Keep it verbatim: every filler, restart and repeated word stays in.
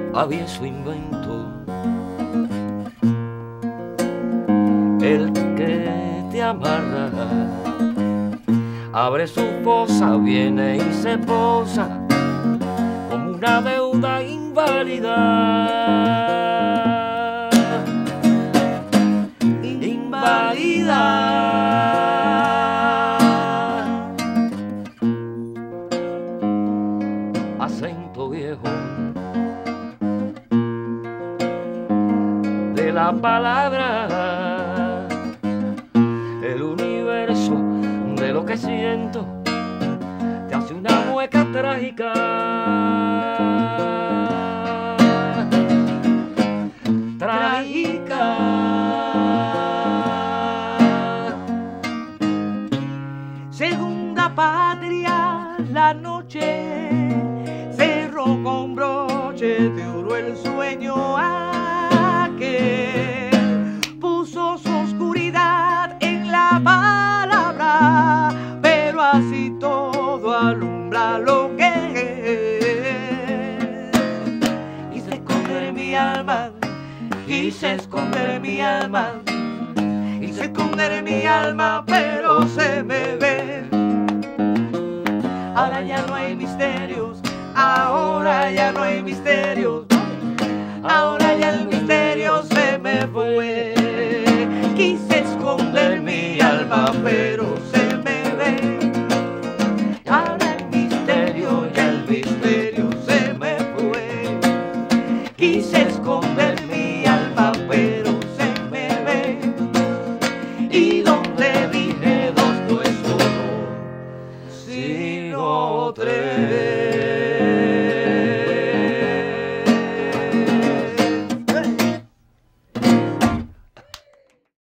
había su invento, el que te amarra, abre su fosa, viene y se posa como una deuda inválida, inválida. Acento viejo de la palabra, el universo de lo que siento te hace una mueca trágica, trágica. Segunda patria, la noche cerró con broche de oro el sueño aquel, puso su oscuridad en la palabra, pero así todo alumbra lo que es. Quise esconder mi alma, quise esconder mi alma, quise esconder mi alma, pero se me ve. Ahora ya no hay misterios, ahora ya no hay misterios, ahora ya el misterio se me fue. Quise esconder mi alma, pero